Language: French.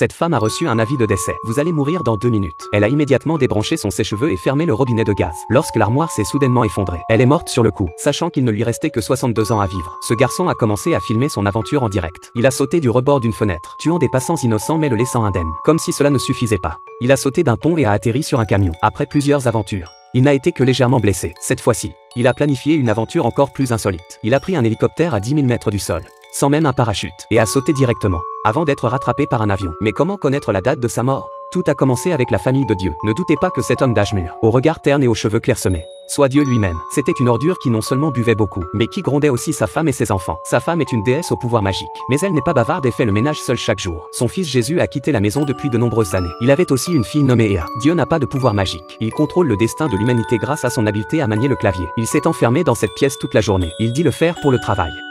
Cette femme a reçu un avis de décès. Vous allez mourir dans 2 minutes. Elle a immédiatement débranché son sèche-cheveux et fermé le robinet de gaz. Lorsque l'armoire s'est soudainement effondrée, elle est morte sur le coup, sachant qu'il ne lui restait que 62 ans à vivre. Ce garçon a commencé à filmer son aventure en direct. Il a sauté du rebord d'une fenêtre, tuant des passants innocents mais le laissant indemne. Comme si cela ne suffisait pas. Il a sauté d'un pont et a atterri sur un camion. Après plusieurs aventures, il n'a été que légèrement blessé. Cette fois-ci, il a planifié une aventure encore plus insolite. Il a pris un hélicoptère à 10 000 mètres du sol, sans même un parachute, et a sauté directement, avant d'être rattrapé par un avion. Mais comment connaître la date de sa mort? Tout a commencé avec la famille de Dieu. Ne doutez pas que cet homme d'âge mûr, au regard terne et aux cheveux clairsemés, soit Dieu lui-même. C'était une ordure qui non seulement buvait beaucoup, mais qui grondait aussi sa femme et ses enfants. Sa femme est une déesse au pouvoir magique, mais elle n'est pas bavarde et fait le ménage seule chaque jour. Son fils Jésus a quitté la maison depuis de nombreuses années. Il avait aussi une fille nommée Ea. Dieu n'a pas de pouvoir magique. Il contrôle le destin de l'humanité grâce à son habileté à manier le clavier. Il s'est enfermé dans cette pièce toute la journée. Il dit le faire pour le travail.